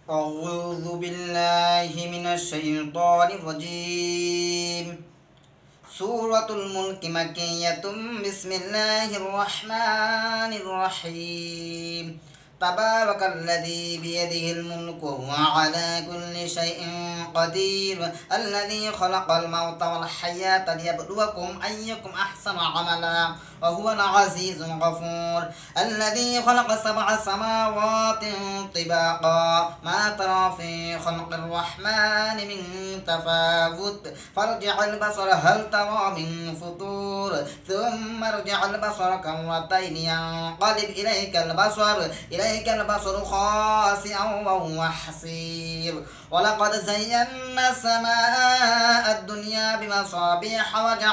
أعوذ بالله من الشيطان الرجيم. سورة الملك مكية. بسم الله الرحمن الرحيم. تبارك الذي بيده الملك وهو على كل شيء قدير، الذي خلق الموت والحياة ليبلوكم أيكم أحسن عملا وهو العزيز الغفور، الذي خلق 7 سماوات طباقا ما ترى في خلق الرحمن من تفاوت، فارجع البصر هل ترى من فطور، ثم ارجع البصر كرتين ينقلب إليك البصر خاسئا وهو حسير، ولقد زينا السماء الدنيا بمصابيح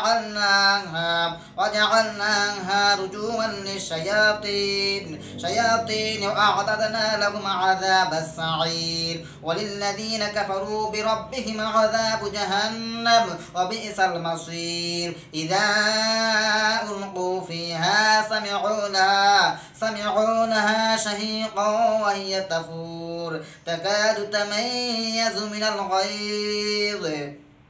وجعلناها رجوما للشياطين وأعتدنا لهم عذاب السعير، وللذين كفروا بربهم عذاب جهنم وبئس المصير. إذا ألقوا فيها سمعوا لها شهيقا وهي تفور تكاد تميز من الغيظ،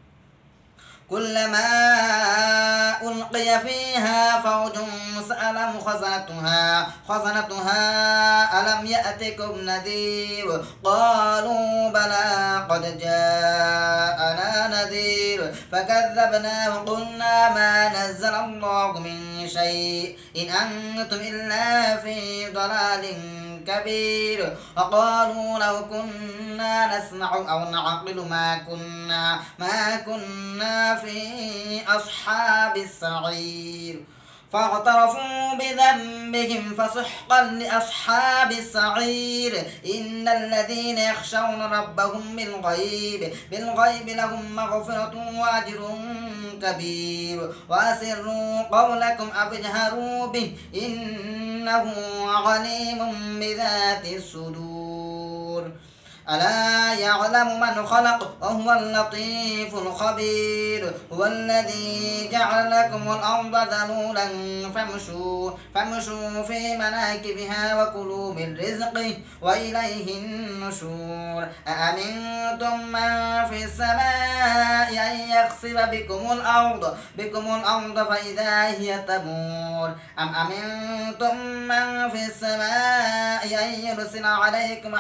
كلما ألقي فيها فوج سألهم خزنتها ألم يأتكم نذير، قالوا بلى قد جاءنا نذير، فكذبنا وقلنا ما نزل الله من شيء إن أنتم إلا في ضلال كبير، وقالوا لو كنا نسمع أو نعقل ما كنا في أصحاب السعير، فاعترفوا بذنبهم فسحقا لأصحاب السعير. إن الذين يخشون ربهم بالغيب لهم مغفرة وأجر كبير، وأسروا قولكم أو اجهروا به إنه عليم بذات الصدور. ألا يعلم من خلق وهو اللطيف الخبير، هو الذي جعل لكم الأرض ذلولا فامشوا في مناكبها وكلوا من رزقه وإليه النشور. أأمنتم من في السماء أن يخسف بكم الأرض فإذا هي تمور، أم أمنتم من في السماء أن يرسل عليكم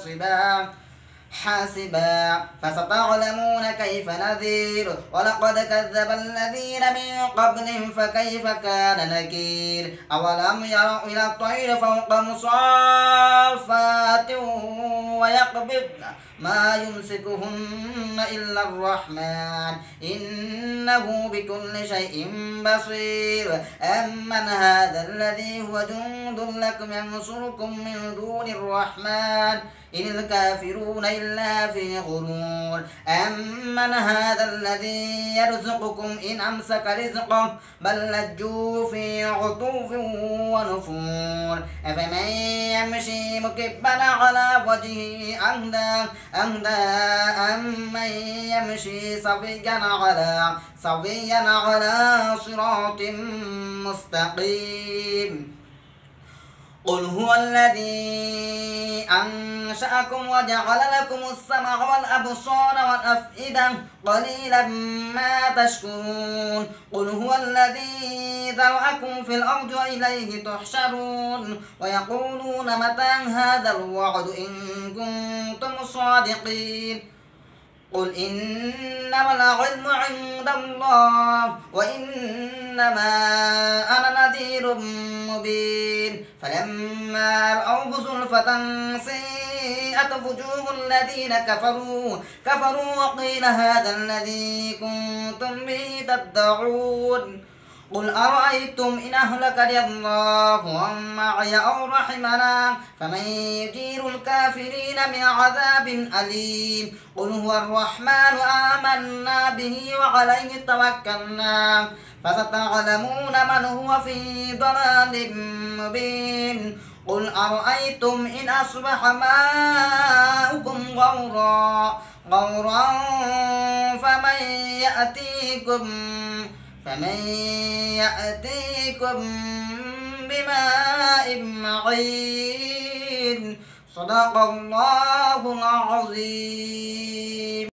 حاسبا فستعلمون كيف نذير، ولقد كذب الذين من قبلهم فكيف كان نكير. أولم يروا إلى الطير فوقهم صافات ويقبضن ما يمسكهن إلا الرحمن إنه بكل شيء بصير. أمن هذا الذي هو جند لكم ينصركم من دون الرحمن إن الكافرون إلا في غرور. أمن هذا الذي يرزقكم إن أمسك رزقه بل لجوا في عتو ونفور. أفمن يمشي مكبا على وجهه أهدى أمن يمشي سويا على صراط مستقيم. قل هو الذي أنشأكم وجعل لكم السمع والأبصار والأفئدة قليلا ما تشكرون. قل هو الذي ذرأكم في الأرض وإليه تحشرون. ويقولون متى هذا الوعد إن كنتم صادقين. قل إنما العلم عند الله وإنما أنا نذير مبين. فلما رأوه زلفة سيئت وجوه الذين كفروا وقيل هذا الذي كنتم به تدعون. قل أرأيتم إن أهلكني الله ومن معي أو رحمنا فمن يجير الكافرين من عذاب أليم. قل هو الرحمن آمنا به وعليه توكلنا فستعلمون من هو في ضلال مبين. قل أرأيتم إن أصبح ماؤكم غورا فمن يأتيكم بماء معين. صدق الله العظيم. العظيم.